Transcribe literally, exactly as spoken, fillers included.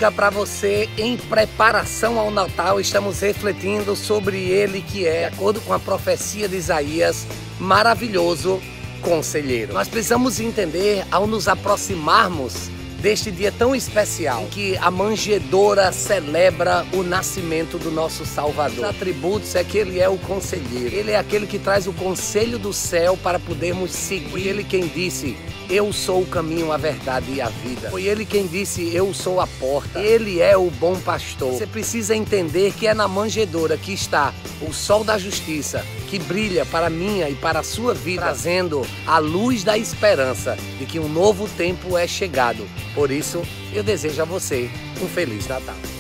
dica para você em preparação ao Natal. Estamos refletindo sobre ele que é, de acordo com a profecia de Isaías, maravilhoso conselheiro. Nós precisamos entender, ao nos aproximarmos deste dia tão especial, em que a manjedoura celebra o nascimento do nosso Salvador. Os atributos é que ele é o conselheiro. Ele é aquele que traz o conselho do céu para podermos seguir. Foi ele quem disse: eu sou o caminho, a verdade e a vida. Foi ele quem disse: eu sou a porta. Ele é o bom pastor. Você precisa entender que é na manjedoura que está o sol da justiça, que brilha para a minha e para a sua vida, trazendo a luz da esperança de que um novo tempo é chegado. Por isso, eu desejo a você um Feliz Natal.